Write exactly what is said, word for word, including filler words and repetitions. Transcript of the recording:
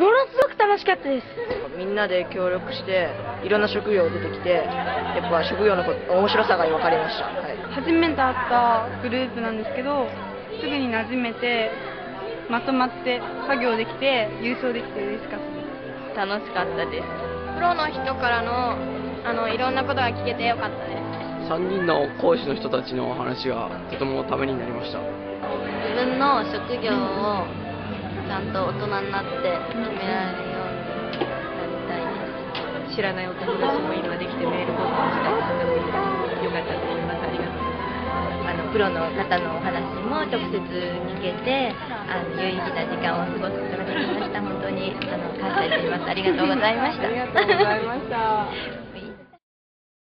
ものすごく楽しかったです。 みんなで協力していろんな職業出てきて、やっぱ職業のこと面白さが分かりました。はい、 初めて会ったグループなんですけど、すぐに馴染めてまとまって作業できて優勝できて嬉しかったです。 楽しかったです。プロの人からのあのいろんなことが聞けてよかったです。 さんにんの講師の人たちの話がとてもためになりました。 自分の職業をちゃんと大人になって決められるようになりたいです。 知らないお友達も今できてメール交換したりとてもよかったと思います。ありがとうございます。あのプロの方のお話も直接聞けて、あの有意義な時間を過ごすことができました。本当にあの感謝しています。ありがとうございました。 ありがとうございました。